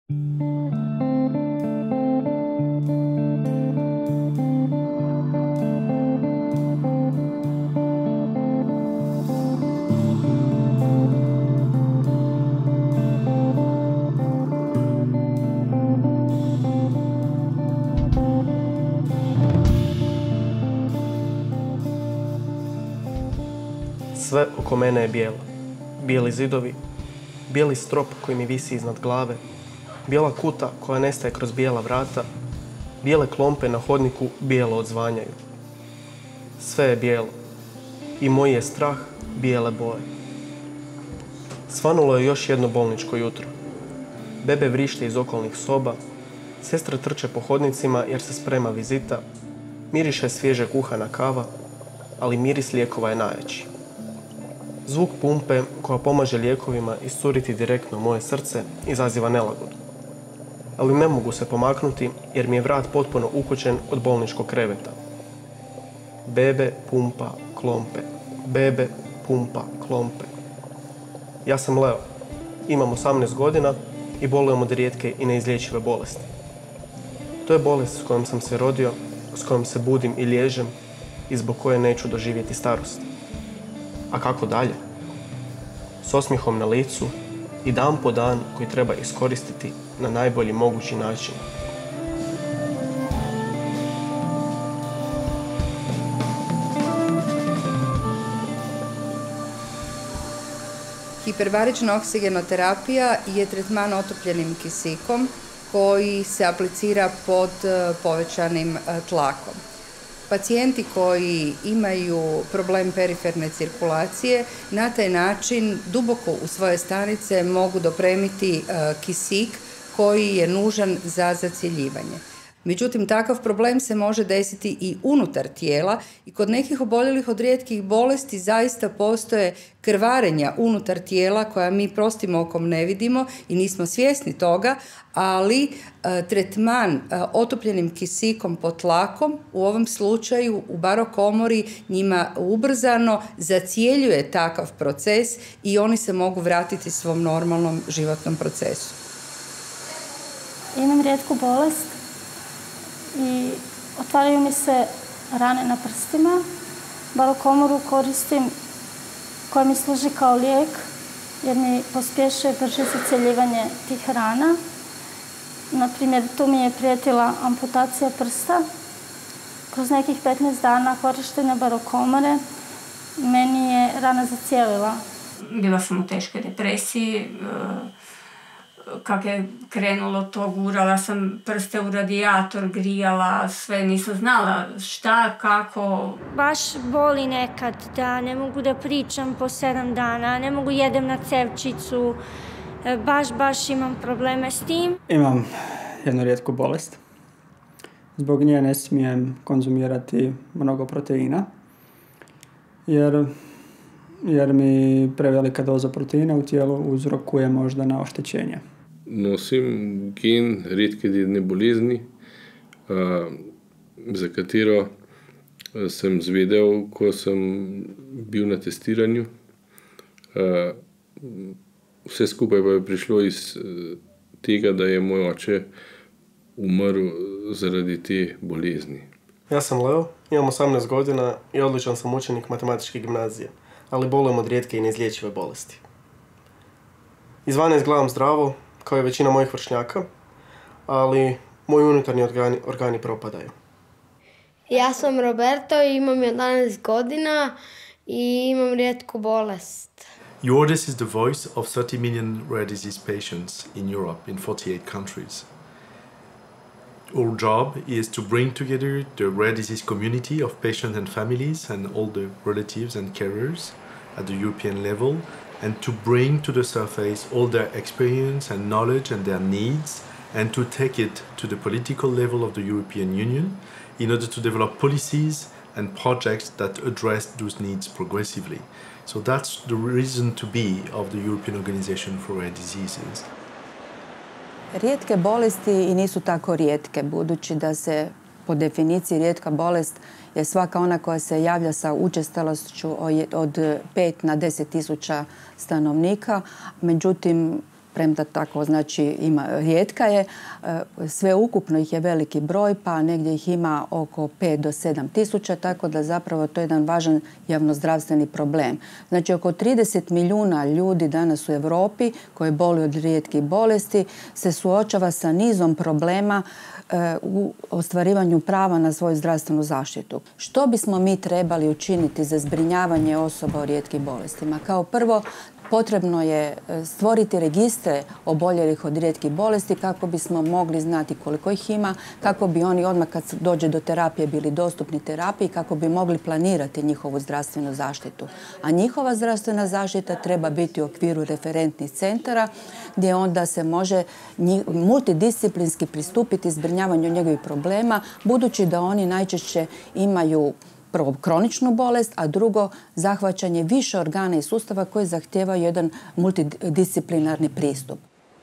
Sve oko mene je bijelo. Bijeli zidovi, bijeli strop koji mi visi iznad glave, bijela kuta koja nestaje kroz bijela vrata, bijele klompe na hodniku bijelo odzvanjaju. Sve je bijelo. I moj je strah bijele boje. Svanulo je još jedno bolničko jutro. Bebe vrište iz okolnih soba, sestre trče po hodnicima jer se sprema vizita, miriše svježe kuhana kava, ali miris lijekova je najjači. Zvuk pumpe koja pomaže lijekovima iscuriti direktno u moje srce izaziva nelagodu. Ali ne mogu se pomaknuti jer mi je vrat potpuno ukočen od bolničkog kreveta. Bebe, pumpa, klompe. Bebe, pumpa, klompe. Ja sam Leo. Imam 18 godina i bolujem od rijetke i neizlječive bolesti. To je bolest s kojom sam se rodio, s kojom se budim i liježem i zbog koje neću doživjeti starost. A kako dalje? S osmijehom na licu i dan po dan koji treba iskoristiti na najbolji mogući način. Hiperbarična oksigenoterapija je tretman otopljenim kisikom koji se aplicira pod povećanim tlakom. Pacijenti koji imaju problem periferne cirkulacije na taj način duboko u svoje stanice mogu dopremiti kisik koji je nužan za zacjeljivanje. Međutim, takav problem se može desiti i unutar tijela i kod nekih oboljelih od rijetkih bolesti zaista postoje krvarenja unutar tijela koja mi prostim okom ne vidimo i nismo svjesni toga, ali tretman otopljenim kisikom pod tlakom u ovom slučaju u barokomori njima ubrzano zacjeljuje takav proces i oni se mogu vratiti svom normalnom životnom procesu. Imam rijetku bolest i otvaraju mi se rane na prstima. Barokomoru koristim koja mi služi kao lijek jer mi pospješuje brže zacjeljivanje tih rana. Naprimjer, tu mi je prijetila amputacija prsta. Kroz nekih 15 dana korištenja barokomore meni je rana zacijelila. Bila sam u teškoj depresiji. Kak je krenulo to, gurala sam prste u radijator, grijala, sve nisam znala šta, kako. Baš boli nekad da ne mogu da pričam po 7 dana, ne mogu jedem na cevčicu, baš imam probleme s tim. Imam jednu rijetku bolest. Zbog nje ne smijem konzumirati mnogo proteina, jer mi prevelika doza proteina u tijelu uzrokuje možda na oštećenje. Nosim gen redke bolezni, za katero sem zvedel, ko sem bil na testiranju. Vse skupaj pa je prišlo iz tega, da je moj oče umrl zaradi te bolezni. Ja sam Leo, imam 18 godina i odličan sam učenik matematičke gimnazije, ali bolujem od rijetke i neizlječive bolesti. Izvana izgledam zdravo, kao i većina mojih vršnjaka, ali moji unutarnji organi propadaju. Ja sam Roberto i imam 11 godina i imam rijetku bolest. EURDIS is the voice of 30 million rare disease patients in Europe in 48 countries. Our job is to bring together the rare disease community of patients and families and all the relatives and carers at the European level, and to bring to the surface all their experience and knowledge and their needs, and to take it to the political level of the European Union in order to develop policies and projects that address those needs progressively. So that's the reason to be of the European Organization for Rare Diseases. Rijetke bolesti i nisu tako rijetke, budući da se po definiciji rijetka bolest je svaka ona koja se javlja sa učestalošću od 5 na 10 tisuća stanovnika. Međutim, premda tako znači rijetka je, sve ukupno ih je veliki broj, pa negdje ih ima oko 5 do 7 tisuća, tako da zapravo to je jedan važan javnozdravstveni problem. Znači oko 30 milijuna ljudi danas u Europi koji boluju od rijetkih bolesti se suočava sa nizom problema u ostvarivanju prava na svoju zdravstvenu zaštitu. Što bismo mi trebali učiniti za zbrinjavanje osoba o rijetkim bolestima? Kao prvo, potrebno je stvoriti registre oboljelih od rijetkih bolesti kako bismo mogli znati koliko ih ima, kako bi oni odmah kad dođe do terapije bili dostupni terapiji, kako bi mogli planirati njihovu zdravstvenu zaštitu. A njihova zdravstvena zaštita treba biti u okviru referentnih centara gdje onda se može multidisciplinski pristupiti zbrinjavanju njegovih problema, budući da oni najčešće imaju prvo kroničnu bolest, a drugo zahvaćanje više organa i sustava koji zahtijevaju jedan multidisciplinarni pristup.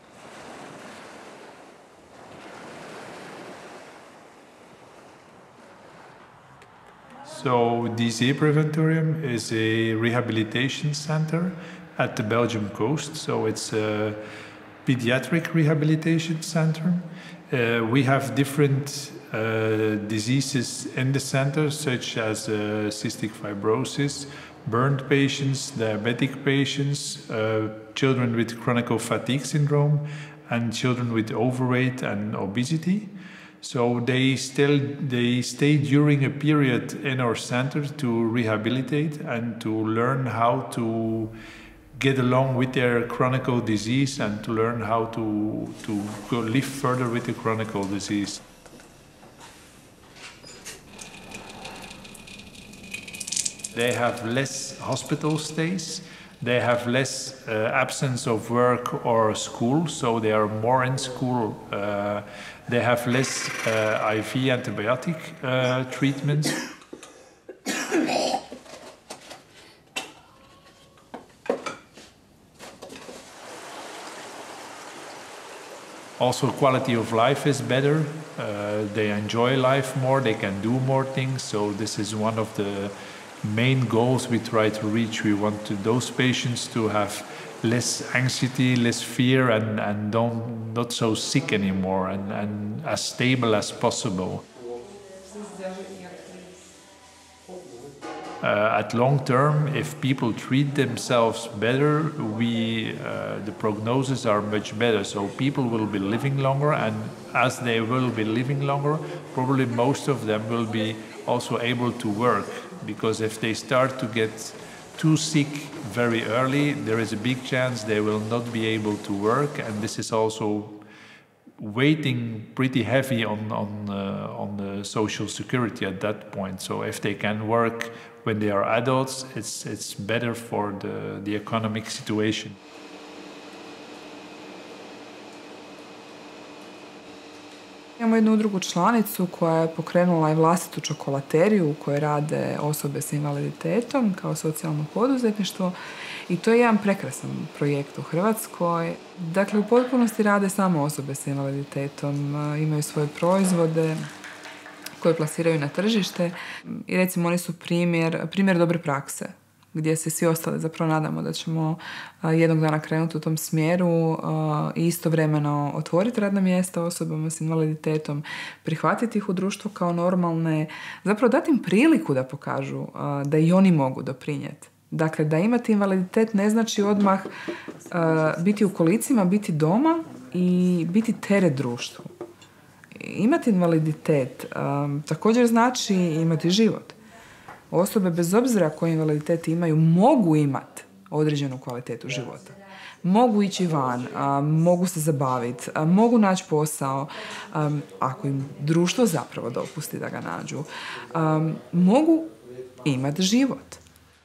So DCA Preventorium is a rehabilitation center at the Belgium coast. So it's a pediatric rehabilitation center. We have different diseases in the center, such as cystic fibrosis, burn patients, diabetic patients, children with chronic fatigue syndrome, and children with overweight and obesity. So they stay during a period in our center to rehabilitate and to learn how to get along with their chronic disease and to learn how to go live further with the chronic disease. They have less hospital stays, they have less absence of work or school, so they are more in school. They have less IV antibiotic treatments. Also, quality of life is better. They enjoy life more, they can do more things, so this is one of the main goals we try to reach. We want those patients to have less anxiety, less fear, and not so sick anymore, and as stable as possible. At long term, if people treat themselves better, the prognosis are much better. So people will be living longer, and as they will be living longer, probably most of them will be also able to work. Because if they start to get too sick very early, there is a big chance they will not be able to work, and this is also weighting pretty heavy on the social security at that point. So if they can work when they are adults, it's better for the economic situation. Imamo jednu drugu članicu koja je pokrenula i vlastitu čokolateriju u kojoj rade osobe s invaliditetom kao socijalno poduzetništvo i to je jedan prekrasan projekt u Hrvatskoj. Dakle, u potpunosti rade samo osobe s invaliditetom, imaju svoje proizvode koje plasiraju na tržište i recimo oni su primjer dobre prakse gdje se svi ostali zapravo nadamo da ćemo jednog dana krenuti u tom smjeru i istovremeno otvoriti radna mjesta osobama s invaliditetom, prihvatiti ih u društvo kao normalne, zapravo dati im priliku da pokažu da i oni mogu doprinijeti. Dakle, da imati invaliditet ne znači odmah biti u kolicima, biti doma i biti teret društvu. Imati invaliditet također znači imati život. Osobe bez obzira koji invaliditet imaju mogu imati određenu kvalitetu života. Mogu ići van, mogu se zabaviti, mogu naći posao, ako im društvo zapravo dopusti da ga nađu. Mogu imati život.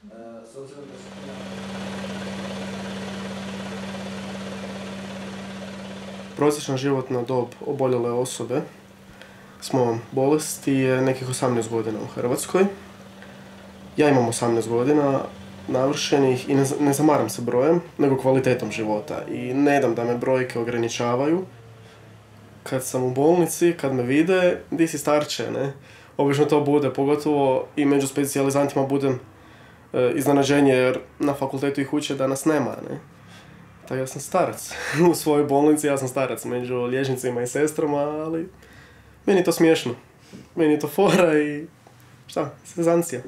Prosječna životna dob oboljele osobe s mojom bolesti je nekih 18 godina u Hrvatskoj. Ja imam 18 godina navršenih i ne zamaram se brojem, nego kvalitetom života. I ne dam da me brojke ograničavaju. Kad sam u bolnici, kad me vide, di si starče, ne? Obično to bude, pogotovo i među specijalizantima budem iznenađenje, jer na fakultetu ih uče da nas nema, ne? tako ja sam starac. U svojoj bolnici ja sam starac među liječnicima i sestrama, ali meni je to smiješno. Meni je to fora i šta, sezancija.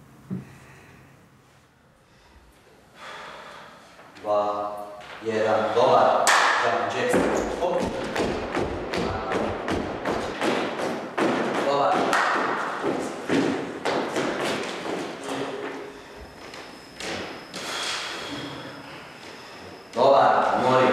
2, 1, dobar, za Jackson, hop. Dobar. Dobar, morim.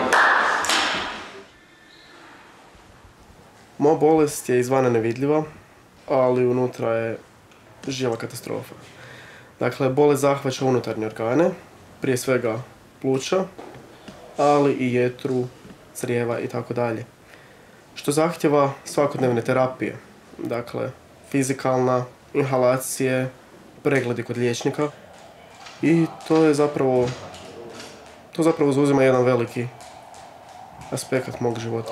Moja bolest je izvana nevidljiva, ali unutra je živa katastrofa. Dakle, bolest zahvaća unutarnje organe, prije svega pluća, ali i jetru, crijeva i tako dalje. Što zahtjeva svakodnevne terapije, dakle, fizikalna, inhalacije, pregledi kod liječnika i to zapravo zauzima jedan veliki aspekt mog života.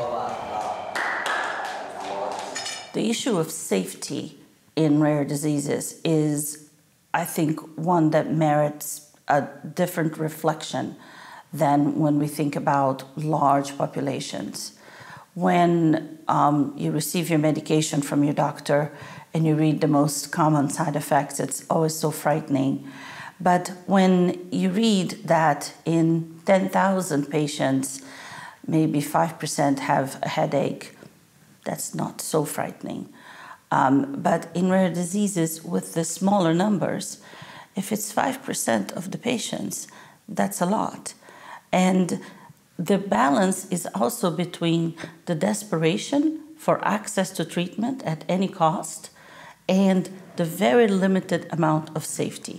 The issue of safety in rare diseases is, I think, one that merits a different reflection than when we think about large populations. When you receive your medication from your doctor and you read the most common side effects, it's always so frightening. But when you read that in 10,000 patients, maybe 5% have a headache, that's not so frightening. But in rare diseases, with the smaller numbers, if it's 5% of the patients, that's a lot. And the balance is also between the desperation for access to treatment at any cost and the very limited amount of safety.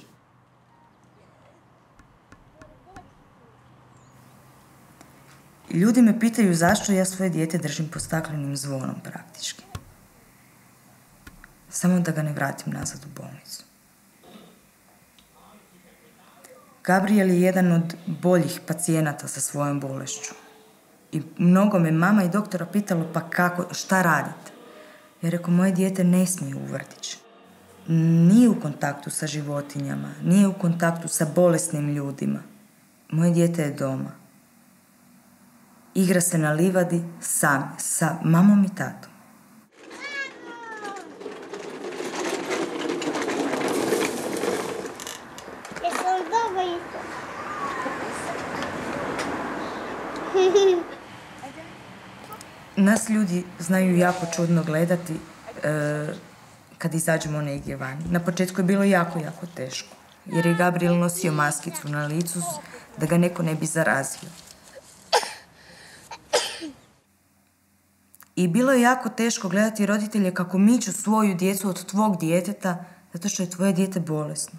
Ljudi me pitaju zašto ja svoje dijete držim pod staklenim zvonom praktički. Samo da ga ne vratim nazad u bolnicu. Gabriel je jedan od boljih pacijenata sa svojom bolešću. I mnogo me mama i doktora pitalo pa kako, šta radite? Ja rekao, moje dijete ne smije u vrtić. Nije u kontaktu sa životinjama, nije u kontaktu sa bolesnim ljudima. Moje dijete je doma. Igra se na livadi sam, sa mamom i tatom. Nas ljudi znaju jako čudno gledati kad izađemo negdje van. Na početku je bilo jako, jako teško. Jer je Gabriel nosio maskicu na licu da ga neko ne bi zarazio. I bilo je jako teško gledati roditelje kako miču svoju djecu od tvog djeteta zato što je tvoje dijete bolesno.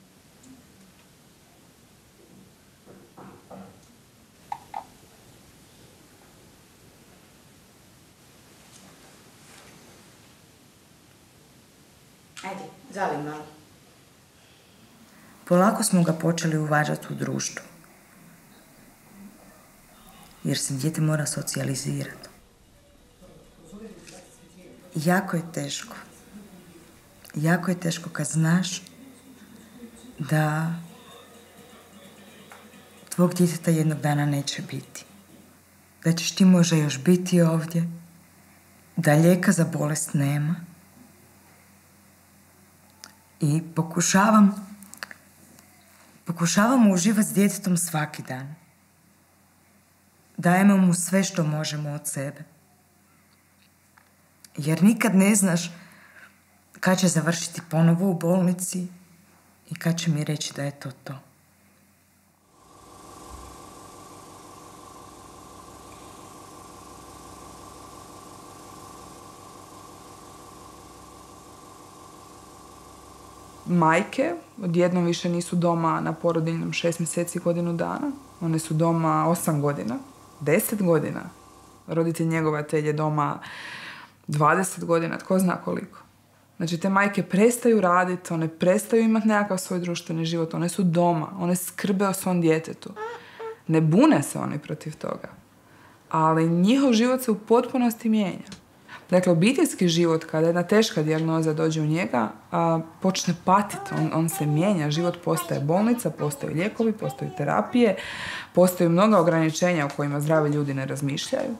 Ajde, zali malo. Polako smo ga počeli uvažati u društvu. Jer se dijete mora socijalizirati. Jako je teško. Jako je teško kad znaš da tvog djeteta jednog dana neće biti. Da ćeš ti možda još biti ovdje. Da lijeka za bolest nema. I pokušavamo uživati s djetetom svaki dan. Dajemo mu sve što možemo od sebe. Jer nikad ne znaš kad će završiti ponovo u bolnici i kad će mi reći da je to to. Majke odjednom više nisu doma na porodiljnom 6 mjeseci, godinu dana. One su doma 8 godina, 10 godina. Roditelj njegovatelj je doma 20 godina, tko zna koliko. Znači, te majke prestaju raditi, one prestaju imati nekakav svoj društveni život, one su doma, one skrbe o svom djetetu. Ne bune se oni protiv toga. Ali njihov život se u potpunosti mijenja. Dakle, obiteljski život, kada jedna teška dijagnoza dođe u njega, počne patiti, on se mijenja, život postaje bolnica, postaju lijekovi, postaju terapije, postaju mnoga ograničenja o kojima zdravi ljudi ne razmišljaju.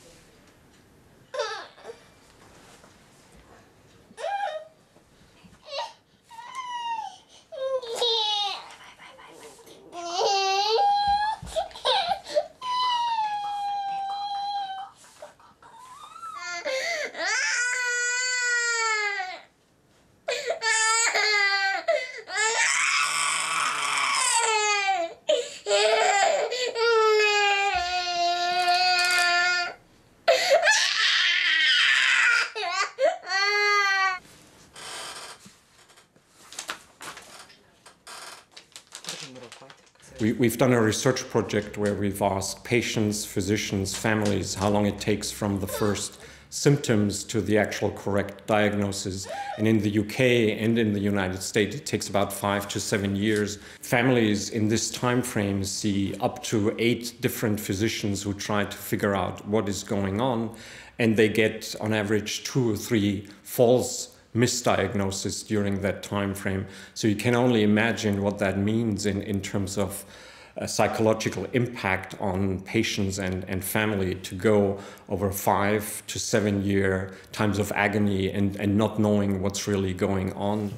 We've done a research project where we've asked patients, physicians, families how long it takes from the first symptoms to the actual correct diagnosis. And in the UK and in the United States, it takes about 5 to 7 years. Families in this time frame see up to 8 different physicians who try to figure out what is going on, and they get on average 2 or 3 false misdiagnosis during that time frame. So you can only imagine what that means in terms of psychological impact on patients and family to go over 5 to 7 year times of agony and not knowing what's really going on.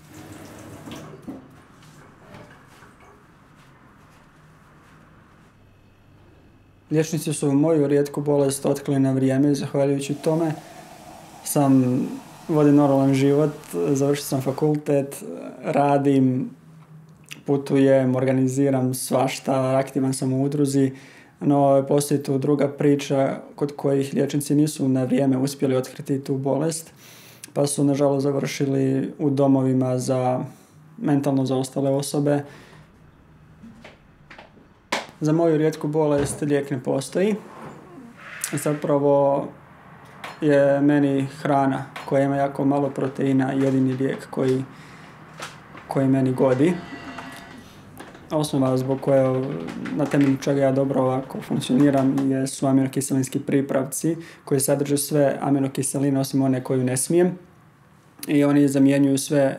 Liječnici su moju rijetku bolest otkrili na vrijeme i zahvaljujući tome vodim normalan život, završio sam fakultet, radim, putujem, organiziram svašta, aktivan sam u udruzi, no postoji tu druga priča kod kojih liječnici nisu na vrijeme uspjeli otkriti tu bolest, pa su nažalost završili u domovima za mentalno zaostale osobe. Za moju rijetku bolest lijek ne postoji. Zapravo je meni hrana koja ima jako malo proteina jedini lijek koji meni godi. Osnova zbog koje, na temelju čega ja dobro ovako funkcioniram, su aminokiselinski pripravci koji sadrže sve aminokiseline osim one koju ne smijem. I oni zamjenjuju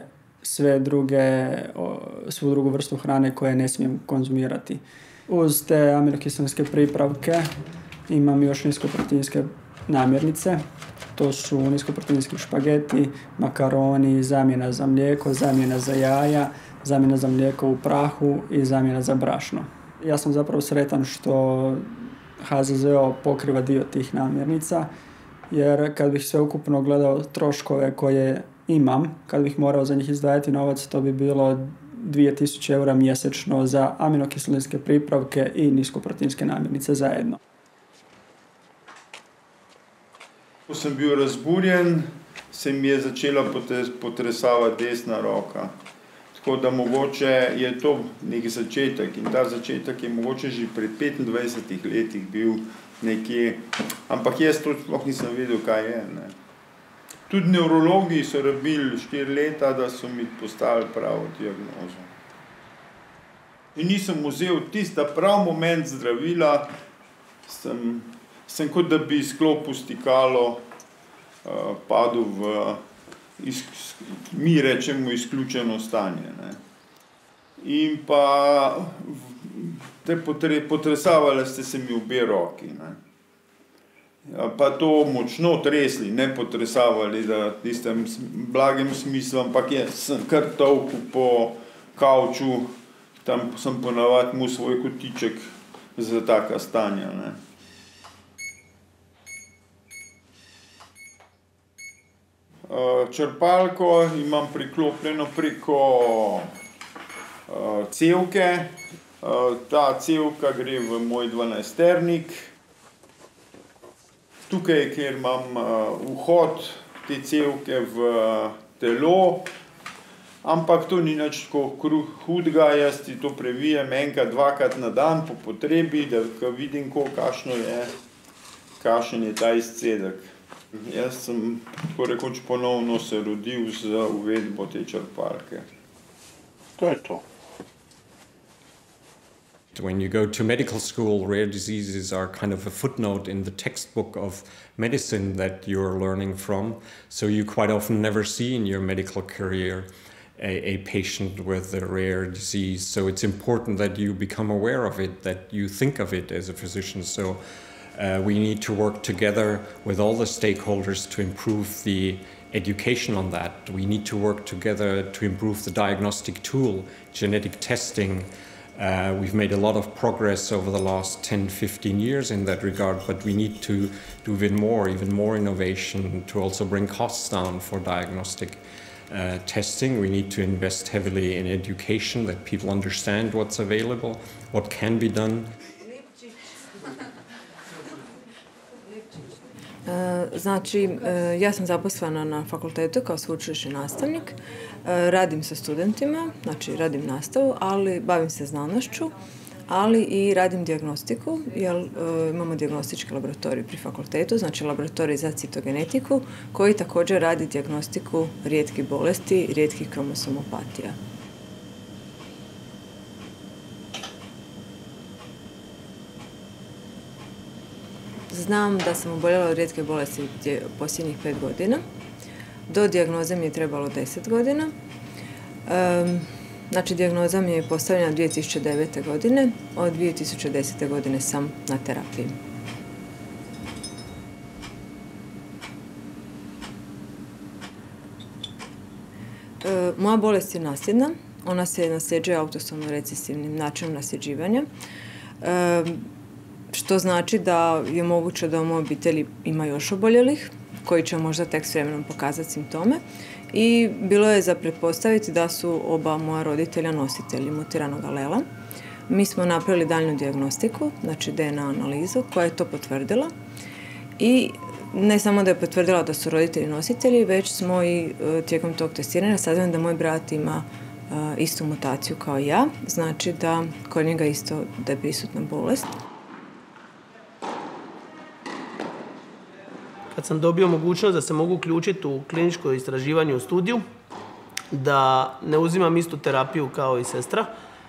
svu drugu vrstu hrane koje ne smijem konzumirati. Uz te aminokiselinske pripravke imam još niskoproteinske namirnice. To su niskoproteinski špageti, makaroni, zamjena za mlijeko, zamjena za jaja, zamjena za mlijeko u prahu i zamjena za brašno. Ja sam zapravo sretan što HZZO pokriva dio tih namirnica, jer kad bih sveukupno gledao troškove koje imam, kad bih morao za njih izdvajati novac, to bi bilo 2000 eura mjesečno za aminokiselinske pripravke i niskoproteinske namirnice zajedno. Ko sem bil razburjen, se mi je začela potresavati desna roka. Tako da mogoče je to nek začetek in ta začetek je mogoče že pred 25 letih bil nekje, ampak jaz to sploh nisem vedel, kaj je. Ne. Tudi nevrologi so rabili 4 leta, da so mi postavili pravo diagnozo. In nisem vzel tista prav moment zdravila, sem kot da bi sklopil stikalo padel v, mi rečemo, izključeno stanje. Ne. In pa potresavale ste se mi obe roki. Ne. Pa to močno tresli, ne potresavali, da v tistem blagem smislu, ampak sem kar tolkel po kavču, tam sem ponavadi imel svoj kotiček za taka stanja. Ne. Črpalko imam priklopljeno preko cevke. Ta cevka gre v moj 12-ternik. Tukaj, kjer imam vhod te cevke v telo, ampak to ni nič tako hudega, jaz ti to previjem enkrat, dvakrat na dan po potrebi, da vidim, kakšen je ta izcedek. Jaz sem tako rekoč ponovno se rodil z uvedbo te črpalke. To je to. When you go to medical school, rare diseases are kind of a footnote in the textbook of medicine that you're learning from. So you quite often never see in your medical career a patient with a rare disease. So it's important that you become aware of it, that you think of it as a physician. So we need to work together with all the stakeholders to improve the education on that. We need to work together to improve the diagnostic tool, genetic testing. We've made a lot of progress over the last 10-15 years in that regard, but we need to do even more innovation to also bring costs down for diagnostic testing. We need to invest heavily in education, that people understand what's available, what can be done. Znači, ja sam zaposlena na fakultetu kao sveučilišni nastavnik. Radim sa studentima, znači radim nastavu, ali bavim se znanošću, ali i radim dijagnostiku, jer imamo dijagnostički laboratorij pri fakultetu, znači laboratorij za citogenetiku, koji također radi dijagnostiku rijetkih bolesti, rijetkih kromosomopatija. Znam da sam oboljela od rijetke bolesti posljednjih 5 godina. Do dijagnoze mi je trebalo 10 godina. Znači, dijagnoza mi je postavljena 2009. godine. Od 2010. godine sam na terapiji. Moja bolest je nasljedna. Ona se nasljeđuje autosomno recesivnim načinom nasljeđivanja. Što znači da je moguće da u mojoj obitelji ima još oboljelih, koji će možda tek s vremenom pokazati simptome. I bilo je za pretpostaviti da su oba moja roditelja nositelji mutiranog alela. Mi smo napravili daljnju dijagnostiku, znači DNA analizu, koja je to potvrdila. I ne samo da je potvrdila da su roditelji nositelji, već smo i tijekom tog testiranja saznali da moj brat ima istu mutaciju kao ja, znači da kod njega isto da je prisutna bolest. Kad sam dobio mogućnost da se mogu uključiti u kliničko istraživanje u studiju, da ne uzimam istu terapiju kao i sestra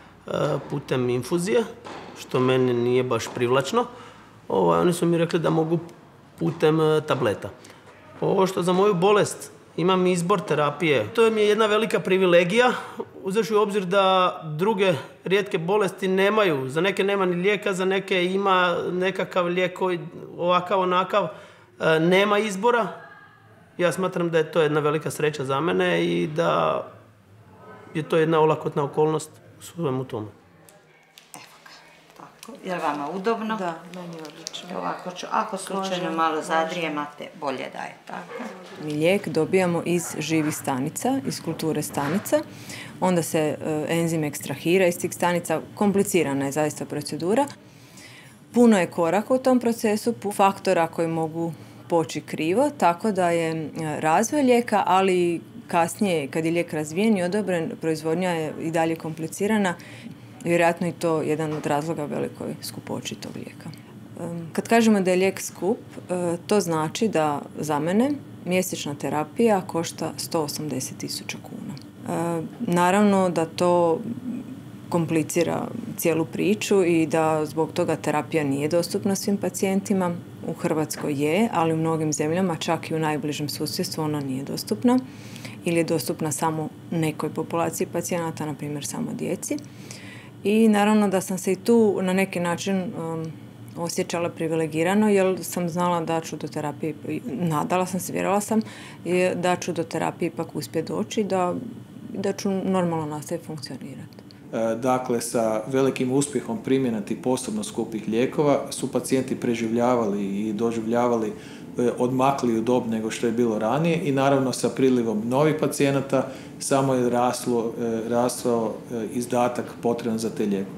putem infuzije, što meni nije baš privlačno, oni su mi rekli da mogu putem tableta. Ovo što za moju bolest imam izbor terapije, to mi je jedna velika privilegija, uzevši u obzir da druge rijetke bolesti nemaju. Za neke nema ni lijeka, za neke ima nekakav lijek koji ovakav, onakav, nema izbora. Ja smatram da je to jedna velika sreća za mene i da je to jedna olakotna okolnost u svemu tome. Evo ga, tako. Je li vama udobno? Da, meni je odlično. Ovako ću, ako slučajno malo zadrijemate, bolje da je tako. Mi lijek dobijamo iz živih stanica, iz kulture stanica. Onda se enzim ekstrahira iz tih stanica. Komplicirana je zaista procedura. Puno je koraka u tom procesu, faktora koji mogu poći krivo, tako da je razvoj lijeka, ali kasnije kad je lijek razvijen i odobren, proizvodnja je i dalje komplicirana. Vjerojatno je to jedan od razloga velikoj skupoći tog lijeka. Kad kažemo da je lijek skup, to znači da za mene mjesečna terapija košta 180.000 kuna. Naravno da to komplicira cijelu priču i da zbog toga terapija nije dostupna svim pacijentima. U Hrvatskoj je, ali u mnogim zemljama, čak i u najbližem susjedstvu, ona nije dostupna ili je dostupna samo nekoj populaciji pacijenata, na primjer samo djeci. I naravno da sam se i tu na neki način osjećala privilegirano, jer sam znala da ću do terapije, nadala sam se, vjerovala sam, da ću do terapije ipak uspjeti doći, da ću normalno nastaviti funkcionirati. Dakle, sa velikim uspjehom primjena tih posebno skupih lijekova su pacijenti preživljavali i doživljavali odmakliju dob nego što je bilo ranije i naravno sa prilivom novih pacijenata samo je rastao izdatak potreban za te lijekove.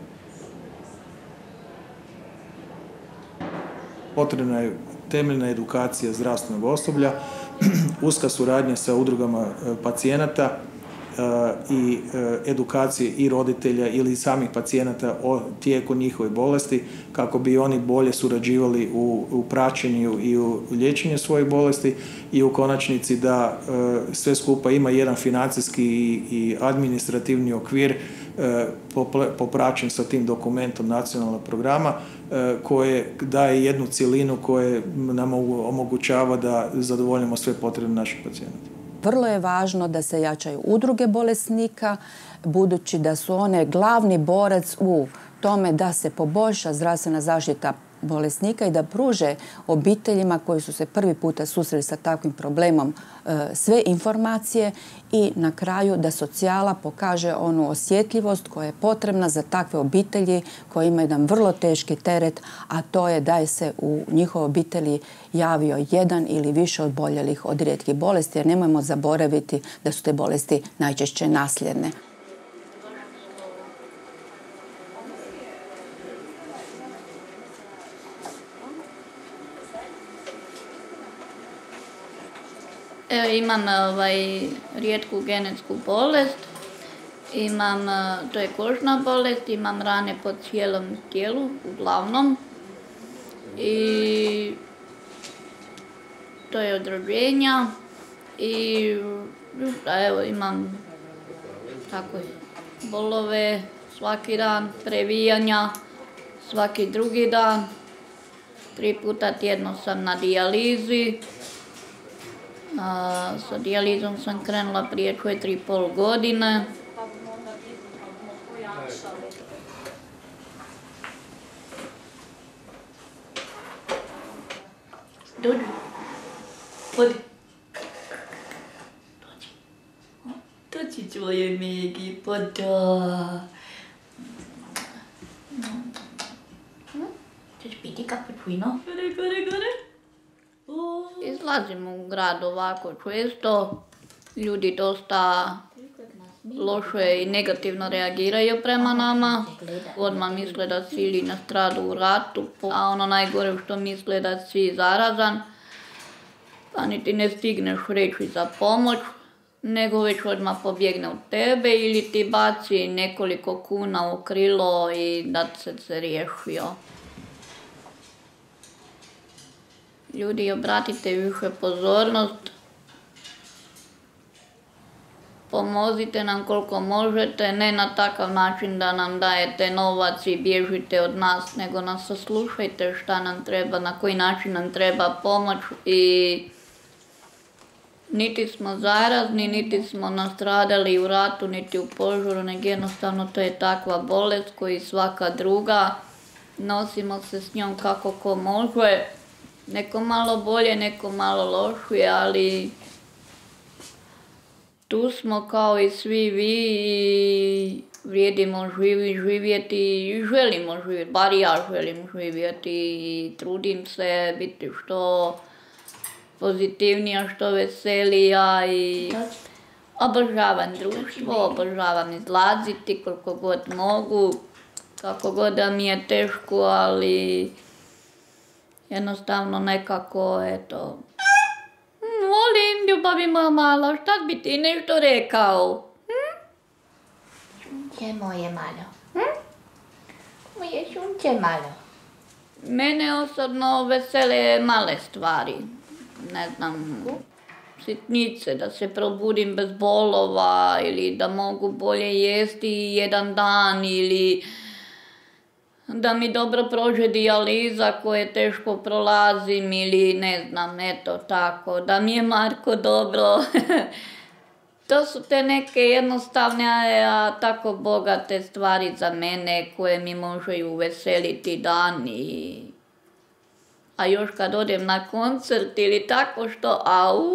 Potrebna je temeljna edukacija zdravstvenog osoblja, uska suradnja sa udrugama pacijenata i edukacije i roditelja ili samih pacijenata o tijeku njihove bolesti kako bi oni bolje surađivali u praćenju i u liječenju svojih bolesti i u konačnici da sve skupa ima jedan financijski i administrativni okvir popraćen sa tim dokumentom nacionalnog programa koje daje jednu cjelinu koje nam omogućava da zadovoljimo sve potrebe naših pacijenata. Vrlo je važno da se jačaju udruge bolesnika, budući da su one glavni borac u tome da se poboljša zdravstvena zaštita bolesnika i da pruže obiteljima koji su se prvi puta susreli sa takvim problemom sve informacije i na kraju da socijala pokaže onu osjetljivost koja je potrebna za takve obitelji koje imaju jedan vrlo teški teret, a to je da je se u njihovoj obitelji javio jedan ili više oboljelih od rijetkih bolesti, jer nemojmo zaboraviti da su te bolesti najčešće nasljedne. Imam rijetku genetsku bolest, to je kožna bolest, imam rane po cijelom tijelu, uglavnom. I to je od rođenja i evo imam tako bolove svaki dan, previjanja svaki drugi dan, 3 puta tjedno sam na dijalizi. Sa dijalizom sam krenula prije 4,5 godine. Dođi. Odi. Dođi tvoje Megi, pa da. Ćeš piti kapućino? Gore. Izlazim u grad ovako često. Ljudi dosta loše i negativno reagiraju prema nama. Odmah misle da si ili nastradao u ratu, a ono najgore što misle da si zarazan, pa niti ne stigneš reći za pomoć, nego već odmah pobjegne od tebe ili ti baci nekoliko kuna u krilo i da se riješio. Ljudi, obratite više pozornost, pomozite nam koliko možete, ne na takav način da nam dajete novac i bježite od nas, nego nas saslušajte šta nam treba, na koji način nam treba pomoć i niti smo zarazni, niti smo nastradali u ratu, niti u požaru, nego jednostavno to je takva bolest koji svaka druga, nosimo se s njom kako ko može. Neko malo bolje, neko malo lošije, ali tu smo kao i svi vi i vrijedimo živjeti i želimo živjeti, bar ja želim živjeti i trudim se biti što pozitivnija, što veselija i obožavam društvo, obožavam izlaziti koliko god mogu, kako god da mi je teško, ali jednostavno nekako, eto, volim ljubavi moja mala, šta bi ti nešto rekao? Šunče moje malo. Moje šunče malo. Mene osobno vesele male stvari, ne znam, sitnice, da se probudim bez bolova ili da mogu bolje jesti jedan dan ili da mi dobro prođe dijaliza koje teško prolazim ili ne znam, eto tako, da mi je Marko dobro. To su te neke jednostavne, a tako bogate stvari za mene koje mi možeju veseliti dan i... A još kad odem na koncert ili tako što, au!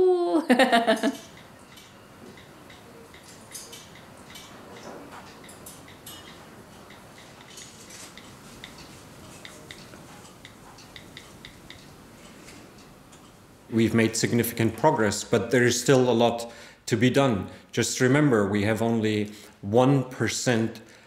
We've made significant progress, but there is still a lot to be done. Just remember, we have only 1%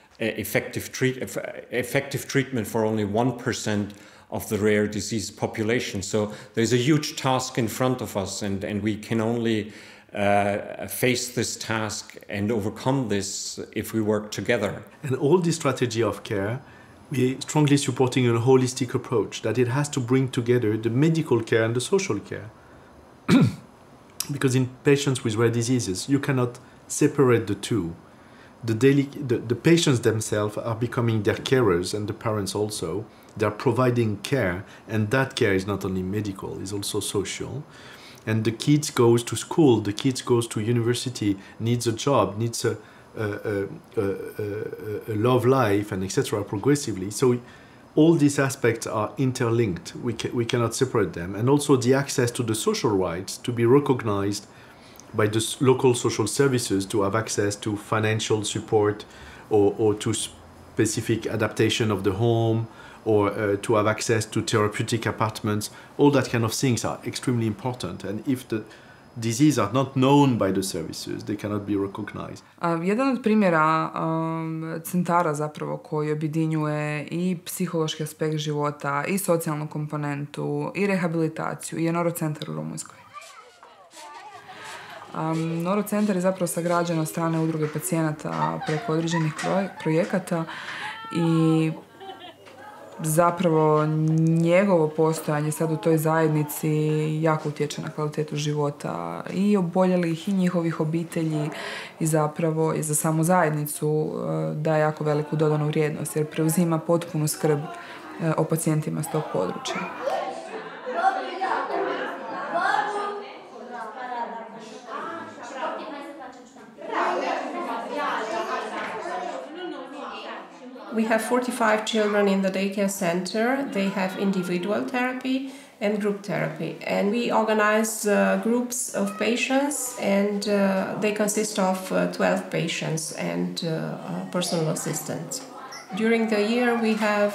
effective treatment for only 1% of the rare disease population. So there's a huge task in front of us, and we can only face this task and overcome this if we work together. And all this strategy of care, we're strongly supporting a holistic approach, that it has to bring together the medical care and the social care. Because in patients with rare diseases, you cannot separate the two. the patients themselves are becoming their carers, and the parents also. They're providing care, and that care is not only medical, it's also social. And the kids goes to school, the kids goes to university, needs a job, needs a love life, and etc. progressively. So all these aspects are interlinked. We cannot separate them. And also the access to the social rights to be recognized by the local social services, to have access to financial support or to specific adaptation of the home, or to have access to therapeutic apartments. All that kind of things are extremely important. And if the disease are not known by the services, they cannot be recognized. Jedan od primjera centara zapravo koji objedinjuje i psihološki aspekt života, i socijalnu komponentu, i rehabilitaciju je Neurocentar u Rumunjskoj. Neurocentar je zapravo sagrađen od strane udruge pacijenata preko određenih projekata i zapravo njegovo postojanje sad u toj zajednici jako utječe na kvalitetu života i oboljelih i njihovih obitelji i zapravo i za samu zajednicu daje jako veliku dodanu vrijednost jer preuzima potpunu skrb o pacijentima s tog područja. We have 45 children in the daycare center. They have individual therapy and group therapy. And we organize groups of patients, and they consist of 12 patients and personal assistants. During the year, we have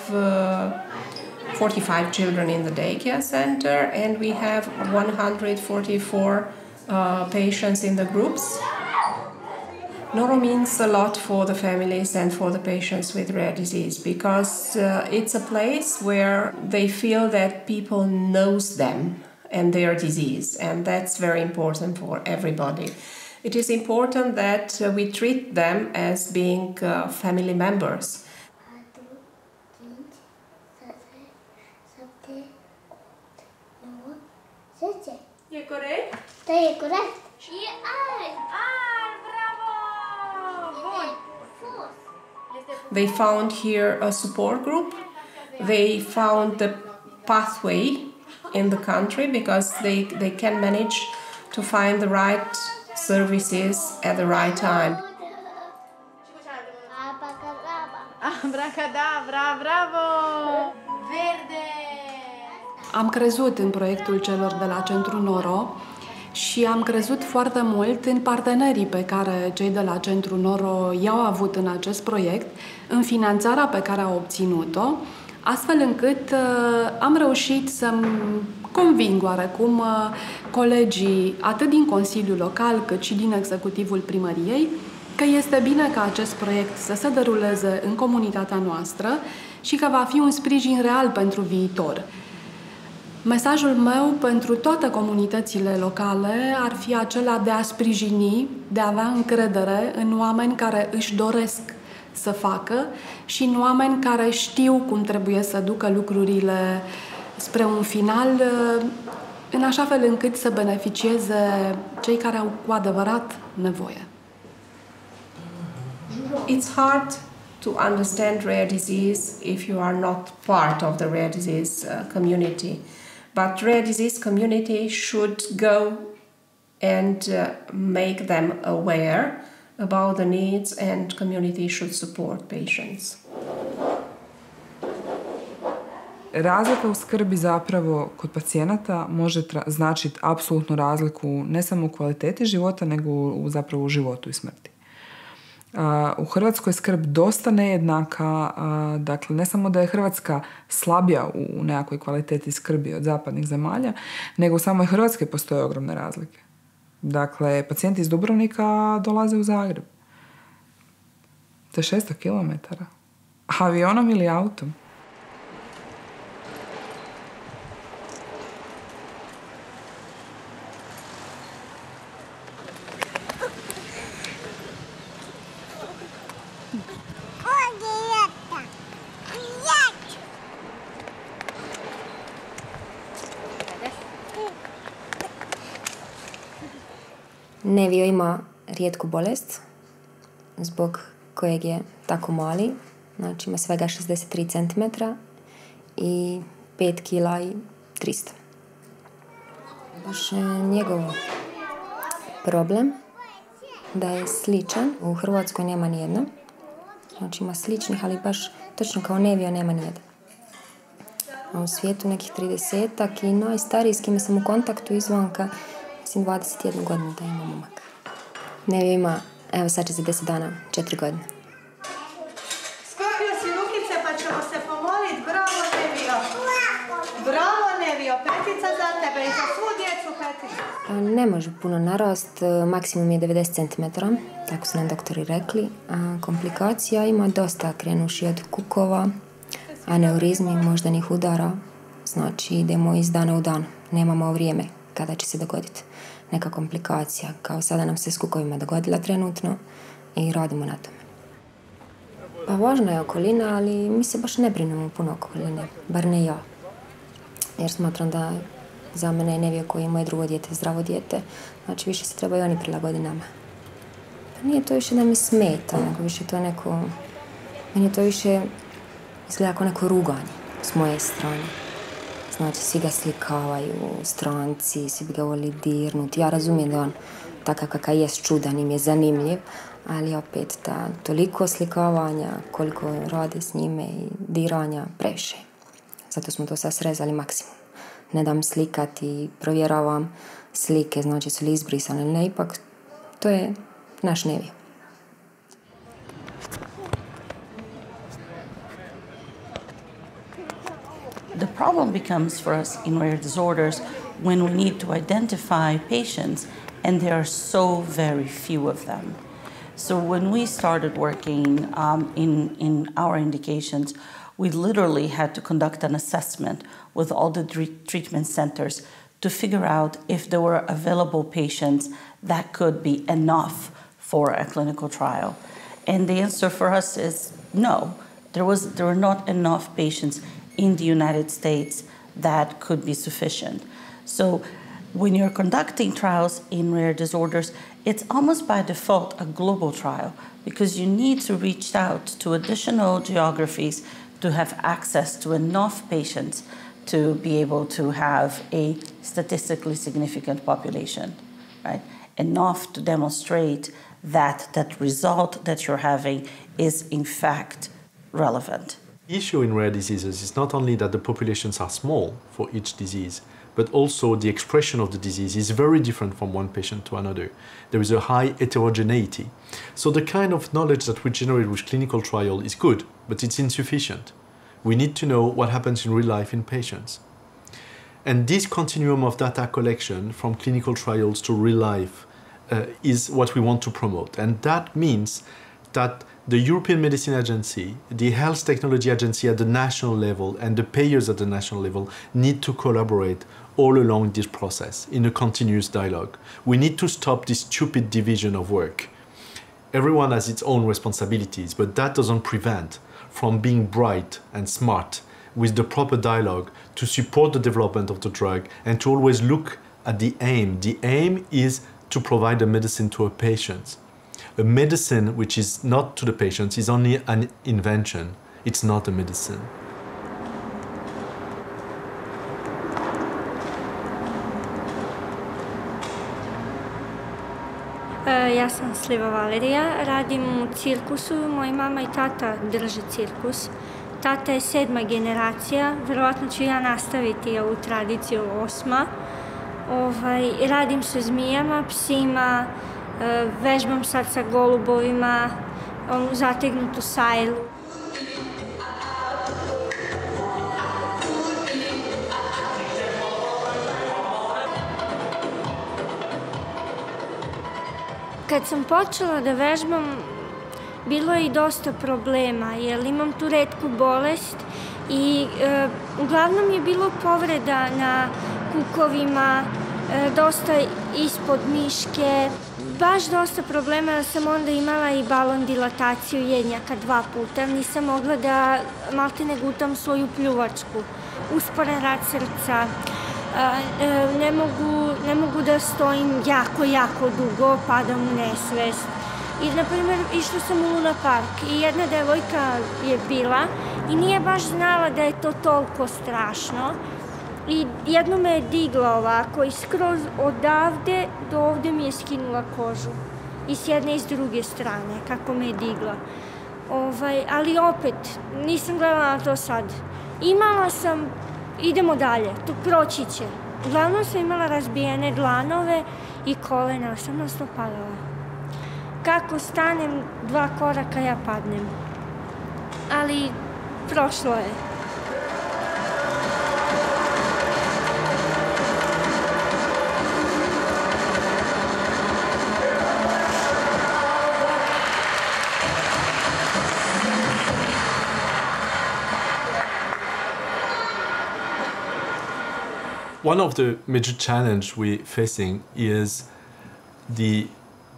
45 children in the daycare center, and we have 144 patients in the groups. Neuro means a lot for the families and for the patients with rare disease because it's a place where they feel that people knows them and their disease, and that's very important for everybody. It is important that we treat them as being family members. Je corect? Da, je corect. E ai! Bravo! Bun. They found here a support group. They found the pathway in the country because they can manage to find the right services at the right time. Abracadabra, bravo! Verde! Am crezut în proiectul celor de la Centrul Neuro și am crezut foarte mult în partenerii pe care cei de la Centrul Neuro i-au avut în acest proiect, în finanțarea pe care au obținut-o, astfel încât am reușit să-mi conving oarecum colegii atât din Consiliul Local cât și din executivul primăriei că este bine ca acest proiect să se deruleze în comunitatea noastră și că va fi un sprijin real pentru viitor. Mesajul meu pentru toate comunitățile locale ar fi acela de a sprijini, de a avea încredere în oameni care își doresc să facă și în oameni care știu cum trebuie să ducă lucrurile spre un final, în așa fel încât să beneficieze cei care au cu adevărat nevoie. It's hard to understand rare disease if you are not part of the rare disease community. But rare disease community should go and make them aware about the needs, and community should support patients. Razlika u skrbi zapravo kod pacijenata može značiti apsolutnu razliku ne samo u kvaliteti života, nego zapravo u životu i smrti. U Hrvatskoj je skrb dosta nejednaka, dakle ne samo da je Hrvatska slabija u nekakvoj kvaliteti skrbi od zapadnih zemalja, nego u samoj Hrvatskoj postoje ogromne razlike. Dakle, pacijenti iz Dubrovnika dolaze u Zagreb. To je 600 km. Avionom ili autom. Nevio ima rijetku bolest zbog kojeg je tako mali, znači ima svega 63 cm i 5 kila i 300. Baš njegov problem da je sličan, u Hrvatskoj nema nijedno. Znači ima sličnih, ali baš točno kao Nevio nema nijedan. A u svijetu nekih 30-ak i najstariji s kime sam u kontaktu izvanka, mislim 21 godinu da ima momak. Nevio ima, evo sad će za 10 dana, 4 godine. Skupio si rukice pa ćemo se pomoliti. Bravo Nevio. Bravo Nevio, petica za tebe i za svu djecu petica. Ne može puno narast, maksimum je 90 cm, tako su nam doktori rekli. A komplikacija ima dosta, krenuši od kukova, aneurizmi, moždanih udara. Znači idemo iz dana u dan, nemamo vrijeme kada će se dogoditi neka komplikacija. Kao sada nam se s kukovima dogodila trenutno i radimo na tome. Pa važna je okolina, ali mi se baš ne brinemo puno okoline, bar ne ja. Jer smatram da za mene je Nevio koji je moje drugo dijete, zdravo dijete, znači više se trebaju oni prilagodi nama. Pa nije to više da mi smeta, nego više to neko, meni to više izgleda kao neko ruganje s moje strane. Znači, svi ga slikavaju, stranci, svi bi ga volili dirnuti. Ja razumijem da on takav kakav jest čudan, im je zanimljiv, ali opet ta toliko slikavanja, koliko rade s njime i diranja, previše. Zato smo to sad srezali maksimum. Ne dam slikati, provjeravam slike, znači su li izbrisane ili ne, ipak to je naš Nevio. The problem becomes for us in rare disorders when we need to identify patients, and there are so very few of them. So when we started working in our indications, we literally had to conduct an assessment with all the treatment centers to figure out if there were available patients that could be enough for a clinical trial. And the answer for us is no. There were not enough patients in the United States that could be sufficient. So when you're conducting trials in rare disorders, it's almost by default a global trial because you need to reach out to additional geographies to have access to enough patients to be able to have a statistically significant population, right? Enough to demonstrate that that result that you're having is in fact relevant. The issue in rare diseases is not only that the populations are small for each disease, but also the expression of the disease is very different from one patient to another. There is a high heterogeneity. So the kind of knowledge that we generate with clinical trial is good, but it's insufficient. We need to know what happens in real life in patients. And this continuum of data collection from clinical trials to real life is what we want to promote. And that means that the European Medicine Agency, the Health Technology Agency at the national level, and the payers at the national level need to collaborate all along this process in a continuous dialogue. We need to stop this stupid division of work. Everyone has its own responsibilities, but that doesn't prevent from being bright and smart with the proper dialogue to support the development of the drug and to always look at the aim. The aim is to provide a medicine to a patient. A medicine which is not to the patients is only an invention. It's not a medicine. Ja sam Sliva Valerija, radim u cirkusu, moja mama i tata drže cirkus. Tata je 7. generacija, verovatno ću ja nastaviti ovu tradiciju 8. Radim sa zmijama, psima, vežbam sad sa golubovima, zategnutu sajlu. Kad sam počela da vežbam, bilo je i dosta problema, jer imam tu retku bolest i uglavnom je bilo povreda na kukovima, dosta ispod miške, baš dosta problema, jer sam onda imala i balon dilataciju jednjaka 2 puta, nisam mogla da maltene gutam svoju pljuvačku, usporen rad srca. Ne mogu da stojim jako dugo, padam u nesvest. I, na primjer, išla sam u Luna Park i jedna devojka je bila i nije baš znala da je to toliko strašno. I jedno me je digla ovako i skroz odavde do ovde mi je skinula kožu. I s jedne i s druge strane, kako me je digla. Ali opet, nisam gledala na to sad. Imala sam, idemo dalje, tu proći će. Uglavnom sam imala razbijene dlanove i kolena, sam nas padala. Kako stanem 2 koraka, ja padnem. Ali prošlo je. One of the major challenges we're facing is the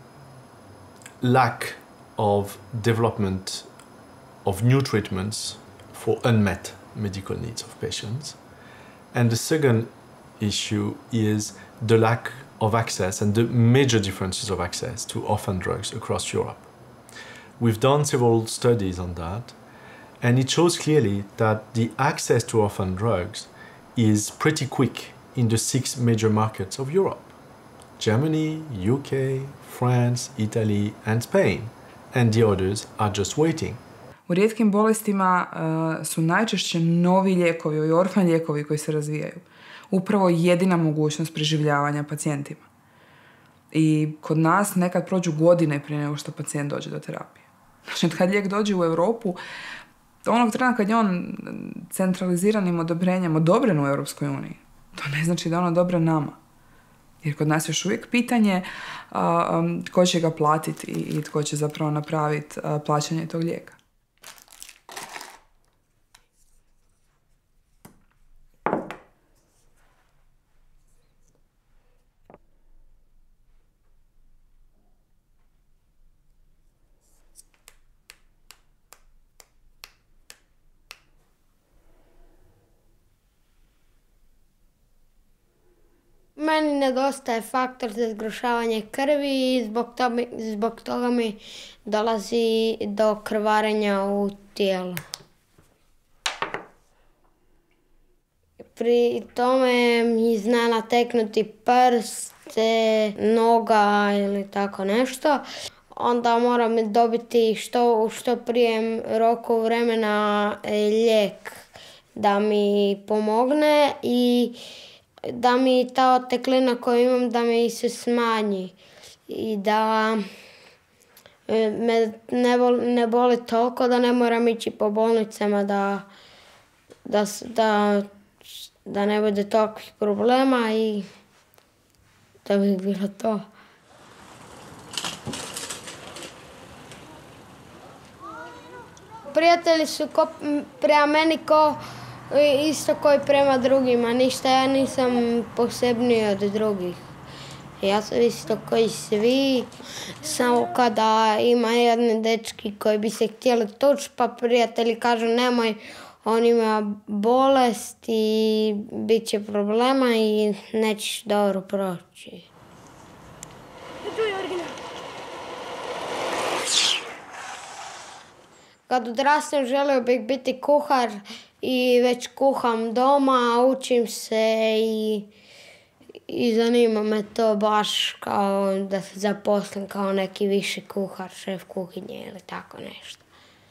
lack of development of new treatments for unmet medical needs of patients. And the second issue is the lack of access and the major differences of access to orphan drugs across Europe. We've done several studies on that, and it shows clearly that the access to orphan drugs is pretty quick in the 6 major markets of Europe: Germany, UK, France, Italy and Spain. And the others are just waiting. U rijetkim bolestima su najčešće novi lijekovi i orfan lijekovi koji se razvijaju. Upravo jedina mogućnost preživljavanja pacijentima. I kod nas nekad prođu godine prije nego što pacijent dođe do terapije. Znači, kad lijek dođe u Europu, onog trena kad je on centraliziranim odobrenjem odobren u Europskoj uniji, to ne znači da je on odobren nama. Jer kod nas još uvijek pitanje tko će ga platiti i tko će zapravo napraviti plaćanje tog lijeka. Meni nedostaje faktor za zgrušavanje krvi i zbog toga mi dolazi do krvarenja u tijelu. Pri tome mi zna nateknuti prste, noga ili tako nešto. Onda moram dobiti što prije roku vremena lijek da mi pomogne i da mi ta oteklina koju imam da mi se smanji i da me ne boli toliko da ne moram ići po bolnicama da ne bude takvih problema i da bi bilo to. Prijatelji su prema meni isto koji prema drugima, ništa ja nisam posebniji od drugih. Ja sam isto koji svi, samo kada ima jedni dečki koji bi se htjeli tući, pa prijatelji kažu nemoj, on ima bolest i bit će problema i nećeš dobro proći. Kad odrastem želio bih biti kuhar i već kuham doma, učim se i zanima me to baš kao da se zaposlim kao neki viši kuhar, šef kuhinje ili tako nešto.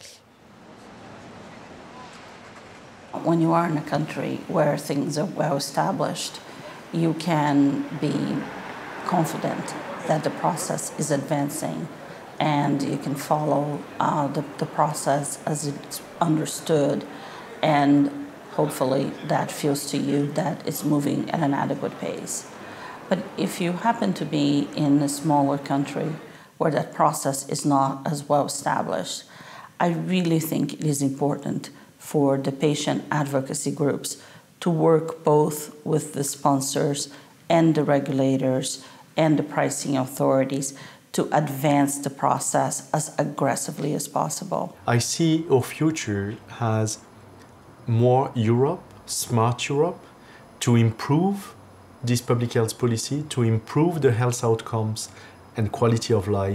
When you are in a country where things are well established, you can be confident that the process is advancing and you can follow the process as it's understood, and hopefully that feels to you that it's moving at an adequate pace. But if you happen to be in a smaller country where that process is not as well established, I really think it is important for the patient advocacy groups to work both with the sponsors and the regulators and the pricing authorities to advance the process as aggressively as possible. I see our future as more Europe, smart Europe, to improve this public health policy, to improve the health outcomes and quality of life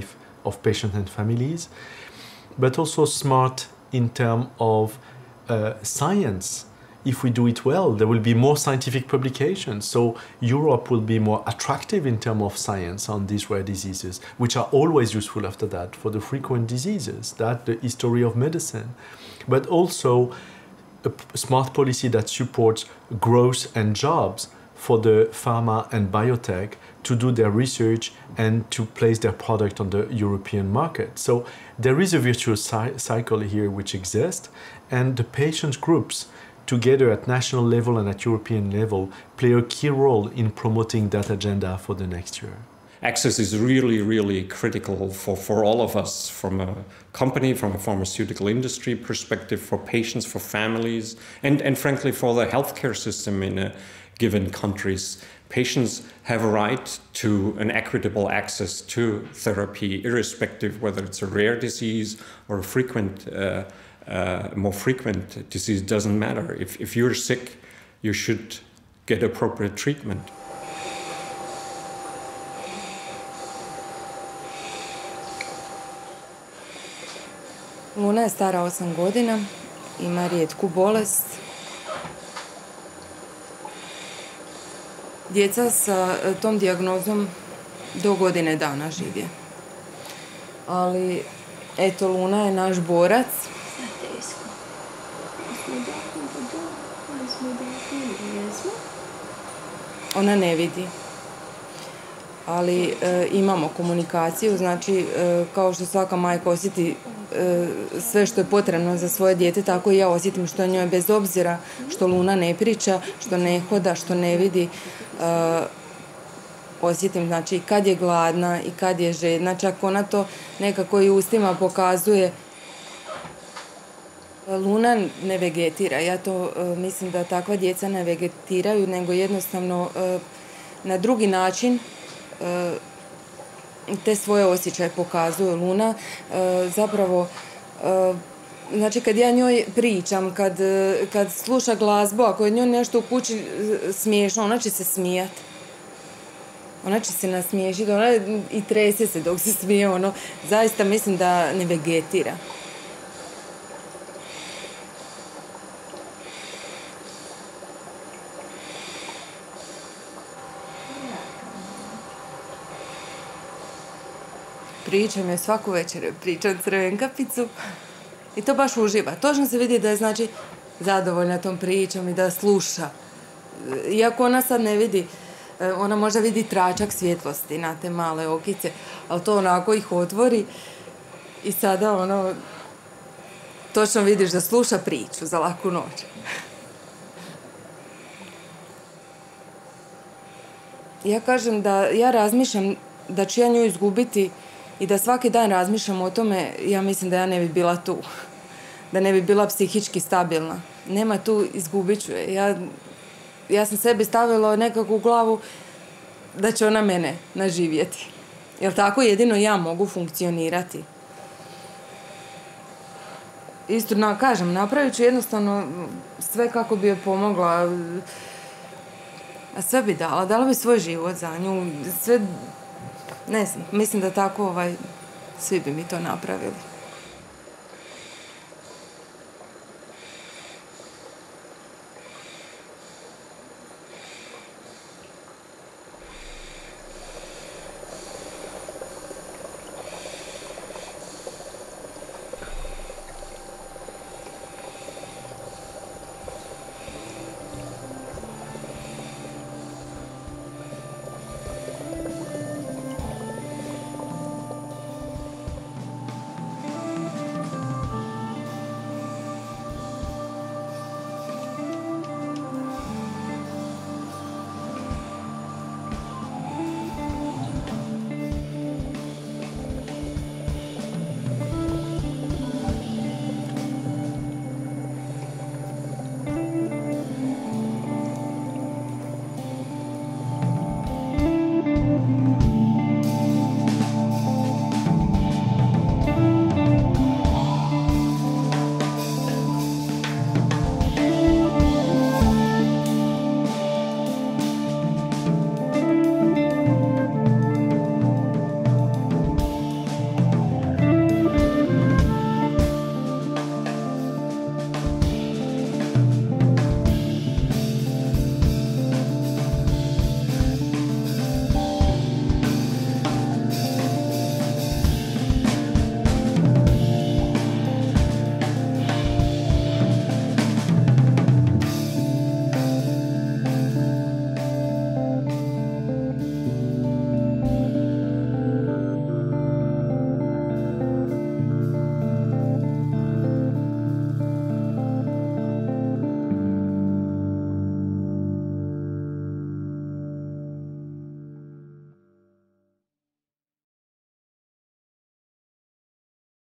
of patients and families, but also smart in terms of science. If we do it well, there will be more scientific publications. So Europe will be more attractive in terms of science on these rare diseases, which are always useful after that for the frequent diseases, that the history of medicine. But also a smart policy that supports growth and jobs for the pharma and biotech to do their research and to place their product on the European market. So there is a virtuous cycle here which exists, and the patient groups together at national level and at European level play a key role in promoting that agenda for the next year. Access is really, really critical for all of us, from a company, from a pharmaceutical industry perspective, for patients, for families, and frankly for the healthcare system in a given countries. Patients have a right to an equitable access to therapy, irrespective whether it's a rare disease or a frequent more frequent disease. Doesn't matter. If you're sick, you should get appropriate treatment. Luna je stara 8 godina, ima rijetku bolest. Djeca sa tom dijagnozom do godine dana živje. Ali, eto, Luna je naš borac. Ona ne vidi, ali imamo komunikaciju, znači kao što svaka majka osjeti sve što je potrebno za svoje dijete, tako i ja osjetim što njoj, bez obzira što Luna ne priča, što ne hoda, što ne vidi, osjetim, znači, kad je gladna i kad je žedna, čak ona to nekako i ustima pokazuje. Luna ne vegetira, ja to mislim da takva djeca ne vegetiraju, nego jednostavno na drugi način te svoje osjećaje pokazuje. Luna zapravo, znači kad ja njoj pričam, kad sluša glazbu, ako je njoj nešto u kući smiješno, ona će se smijati. Ona će se nasmiješiti, ona i trese se dok se smije, zaista mislim da ne vegetira. Pričam je svaku večer, pričam Crvenkapicu i to baš uživa. Točno se vidi da je, znači, zadovoljna tom pričom i da sluša. Iako ona sad ne vidi, ona možda vidi tračak svjetlosti na te male okice, ali to onako ih otvori i sada točno vidiš da sluša priču za laku noć. Ja kažem da ja razmišljam da ću ja nju izgubiti i da svaki dan razmišljam o tome, ja mislim da ja ne bi bila tu. Da ne bi bila psihički stabilna. Nema tu, izgubit ću je. Ja sam sebi stavila nekako u glavu da će ona mene naživjeti. Jer tako jedino ja mogu funkcionirati. Isto, kažem, napravit ću jednostavno sve kako bi joj pomogla. A sve bi dala bi svoj život za nju. Sve, ne znam, mislim da tako svi bi mi to napravili.